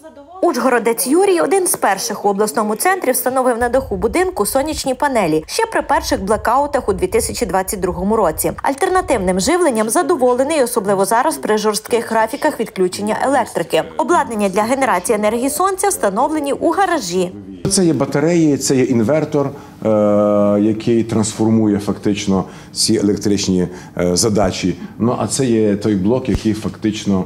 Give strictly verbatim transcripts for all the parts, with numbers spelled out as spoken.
Ужгородець Юрій – один з перших у обласному центрі встановив на даху будинку сонячні панелі ще при перших блекаутах у дві тисячі двадцять другому році. Альтернативним живленням задоволений, особливо зараз при жорстких графіках відключення електрики. Обладнання для генерації енергії сонця встановлені у гаражі. Це є батареї, це є інвертор, який трансформує фактично ці електричні задачі. Ну, а це є той блок, який фактично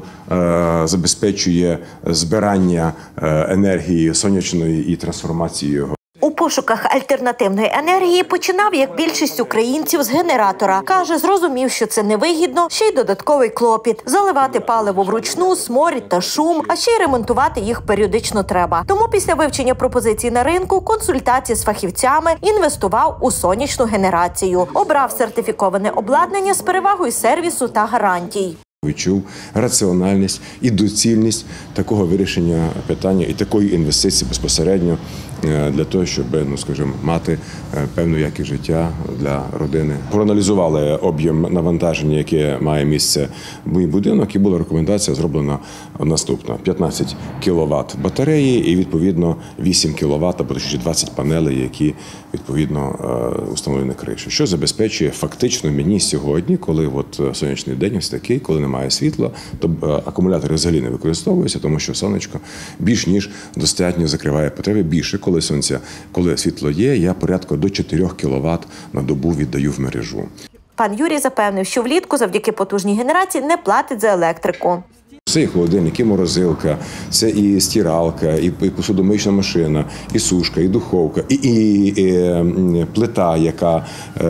забезпечує збирання енергії сонячної і трансформацію його. У пошуках альтернативної енергії починав, як більшість українців, з генератора. Каже, зрозумів, що це невигідно, ще й додатковий клопіт. Заливати паливо вручну, сморід та шум, а ще й ремонтувати їх періодично треба. Тому після вивчення пропозицій на ринку, консультації з фахівцями, інвестував у сонячну генерацію. Обрав сертифіковане обладнання з перевагою сервісу та гарантій. Відчув раціональність і доцільність такого вирішення питання і такої інвестиції безпосередньо для того, щоб, ну, скажімо, мати певну якість життя для родини. Проаналізували об'єм навантаження, яке має місце в мій будинок, і була рекомендація зроблена наступна: п'ятнадцять кіловат батареї і, відповідно, вісім кіловат, або точніше двадцять панелей, які, відповідно, установлені на кришу. Що забезпечує фактично мені сьогодні, коли от сонячний день ось такий, коли немає світла, то акумулятори взагалі не використовуються, тому що сонечко більш ніж достатньо закриває потреби. Більше, коли сонця, коли світло є, я порядку до чотирьох кіловат на добу віддаю в мережу. Пан Юрій запевнив, що влітку завдяки потужній генерації не платить за електрику. Це і холодильник, і морозилка, це і стиралка, і посудомиючна машина, і сушка, і духовка, і, і, і плита, яка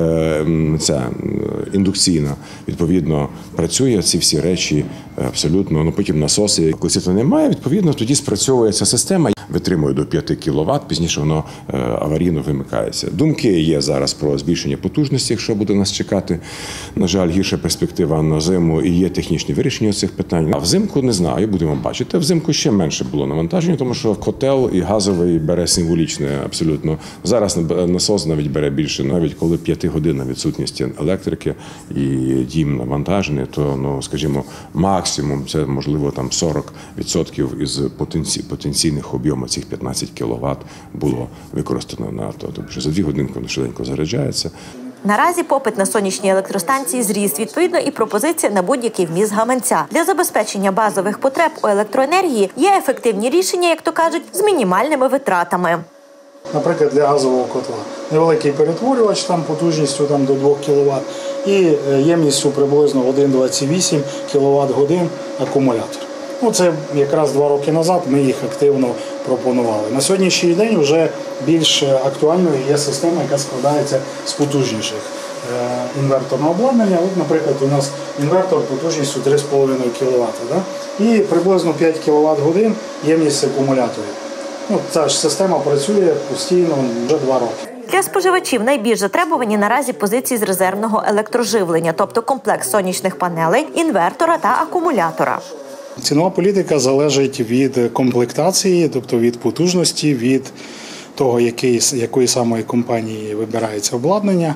е, ця, індукційна, відповідно, працює. Ці всі речі абсолютно, ну потім насоси. Коли світла немає, відповідно, тоді спрацьовує ця система, витримує до п'яти кіловат, пізніше воно е, аварійно вимикається. Думки є зараз про збільшення потужності, якщо буде нас чекати, на жаль, гірша перспектива на зиму, і є технічні вирішення цих питань. А взимку не знаю, будемо бачити. Взимку ще менше було навантаження, тому що котел і газовий бере символічне абсолютно. Зараз насос навіть бере більше, навіть коли п'ятигодинна відсутність електрики і дім навантажений, то, ну, скажімо, максимум це, можливо, там сорок відсотків із потенці... потенційних об'ємів цих п'ятнадцять кіловат було використано на то, тому що за дві годинки воно швиденько заряджається. Наразі попит на сонячні електростанції зріс, відповідно, і пропозиція на будь-який вміст гаманця. Для забезпечення базових потреб у електроенергії є ефективні рішення, як то кажуть, з мінімальними витратами. Наприклад, для газового котла невеликий перетворювач там потужністю там до двох кіловат і ємністю приблизно один цілих двадцять вісім кіловат-годин акумулятор. Ну, це якраз два роки назад ми їх активно пропонували. На сьогоднішній день вже більш актуальною є система, яка складається з потужніших інверторного обладнання. От, наприклад, у нас інвертор потужністю три цілих п'ять десятих кіловата, да? І приблизно п'ять кіловат-годин ємність акумуляторів. Ну, ця ж система працює постійно вже два роки. Для споживачів найбільш затребувані наразі позиції з резервного електроживлення, тобто комплекс сонячних панелей, інвертора та акумулятора. Цінова політика залежить від комплектації, тобто від потужності, від того, який, якої самої компанії вибирається обладнання.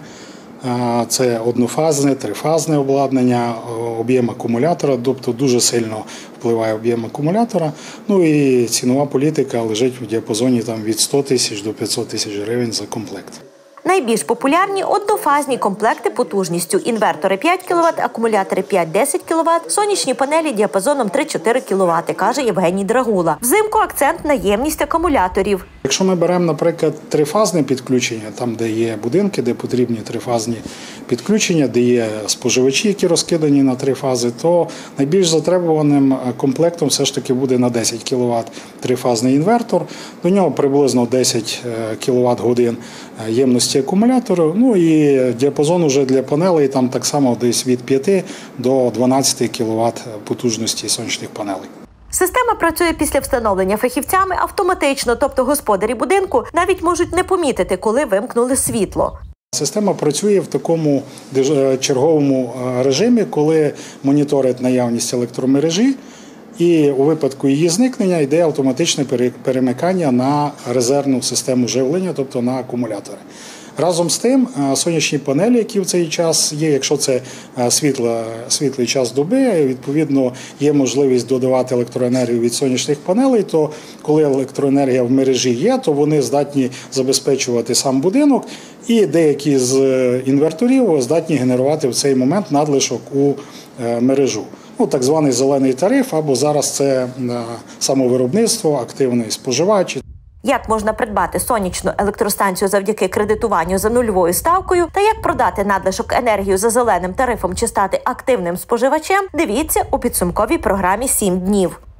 Це однофазне, трифазне обладнання, об'єм акумулятора, тобто дуже сильно впливає об'єм акумулятора. Ну і цінова політика лежить в діапазоні там, від ста тисяч до п'ятсот тисяч гривень за комплект. Найбільш популярні – однофазні комплекти потужністю. Інвертори п'ять кіловат, акумулятори п'ять-десять кіловат, сонячні панелі діапазоном три-чотири кіловати, каже Євгеній Драгула. Взимку акцент на ємність акумуляторів. Якщо ми беремо, наприклад, трифазне підключення, там, де є будинки, де потрібні трифазні підключення, де є споживачі, які розкидані на три фази, то найбільш затребуваним комплектом все ж таки буде на десять кіловат трифазний інвертор. До нього приблизно десять кіловат-годин ємності акумулятору. Ну і діапазон уже для панелей там так само десь від п'яти до дванадцяти кіловат потужності сонячних панелей. Система працює після встановлення фахівцями автоматично, тобто господарі будинку навіть можуть не помітити, коли вимкнули світло. Система працює в такому черговому режимі, коли моніторить наявність електромережі, і у випадку її зникнення йде автоматичне перемикання на резервну систему живлення, тобто на акумулятори. Разом з тим, сонячні панелі, які в цей час є, якщо це світла, світлий час доби, відповідно є можливість додавати електроенергію від сонячних панелей, то коли електроенергія в мережі є, то вони здатні забезпечувати сам будинок, і деякі з інверторів здатні генерувати в цей момент надлишок у мережу. Ну, так званий зелений тариф, або зараз це самовиробництво, активний споживач. Як можна придбати сонячну електростанцію завдяки кредитуванню за нульовою ставкою та як продати надлишок енергію за зеленим тарифом чи стати активним споживачем, дивіться у підсумковій програмі «сім днів».